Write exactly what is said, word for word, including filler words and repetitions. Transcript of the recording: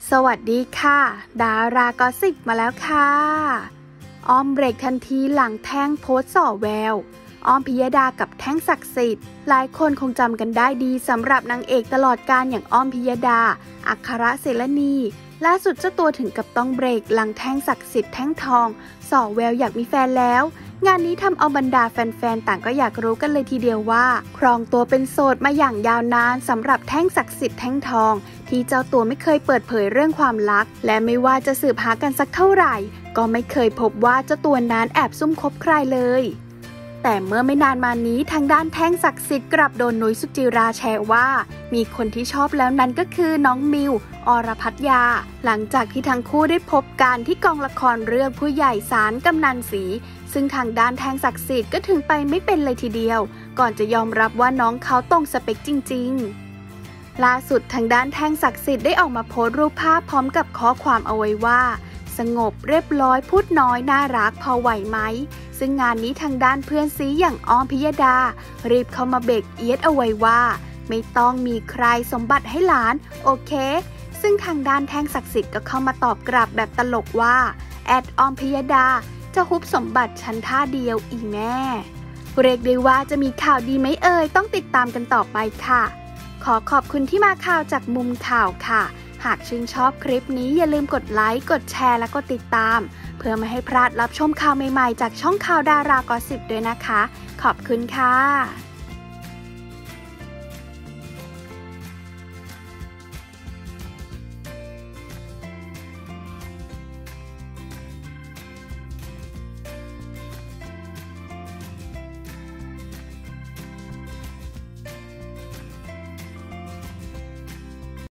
สวัสดีค่ะดารากอสซิปมาแล้วค่ะอ้อมเบรกทันทีหลังแท่งโพสต์ส่อแววอ้อมพิยดากับแท่งศักดิ์สิทธิ์หลายคนคงจำกันได้ดีสำหรับนางเอกตลอดกาลอย่างอ้อมพิยดาอัครเสรณีล่าสุดเจ้าตัวถึงกับต้องเบรกหลังแท่งศักดิ์สิทธิ์แท่งทองส่อแววอยากมีแฟนแล้วงานนี้ทำเอาบรรดาแฟนๆต่างก็อยากรู้กันเลยทีเดียวว่าครองตัวเป็นโสดมาอย่างยาวนานสำหรับแท่งศักดิ์สิทธิ์แท่งทองที่เจ้าตัวไม่เคยเปิดเผยเรื่องความรักและไม่ว่าจะสืบหากันสักเท่าไหร่ก็ไม่เคยพบว่าเจ้าตัวนั้นแอบซุ่มคบใครเลยแต่เมื่อไม่นานมานี้ทางด้านแท่งศักดิ์สิทธิ์กลับโดนนุ้ยสุจิราแชร์ว่ามีคนที่ชอบแล้วนั้นก็คือน้องมิวอรพัทยาหลังจากที่ทั้งคู่ได้พบกันที่กองละครเรื่องผู้ใหญ่ศาลกำนันศรีซึ่งทางด้านแท่งศักดิ์สิทธิ์ก็ถึงไปไม่เป็นเลยทีเดียวก่อนจะยอมรับว่าน้องเขาตรงสเปคจริงๆล่าสุดทางด้านแท่งศักดิ์สิทธิ์ได้ออกมาโพสต์รูปภาพพร้อมกับข้อความเอาไว้ว่าสงบเรียบร้อยพูดน้อยน่ารักพอไหวไหมซึ่งงานนี้ทางด้านเพื่อนซีอย่างอ้อมพิยดารีบเข้ามาเบรกเอียดเอาไว้ว่าไม่ต้องมีใครสมบัติให้หลานโอเคซึ่งทางด้านแท่งศักดิ์สิทธิ์ก็เข้ามาตอบกลับแบบตลกว่าแอดอ้อมพิยดาจะฮุบสมบัติชั้นท่าเดียวอีแม่เรียกได้ว่าจะมีข่าวดีไหมเอ่ยต้องติดตามกันต่อไปค่ะขอขอบคุณที่มาข่าวจากมุมข่าวค่ะหากชื่นชอบคลิปนี้อย่าลืมกดไลค์กดแชร์และกดติดตามเพื่อไม่ให้พลาดรับชมข่าวใหม่ๆจากช่องข่าวดารากอสซิปด้วยนะคะขอบคุณค่ะ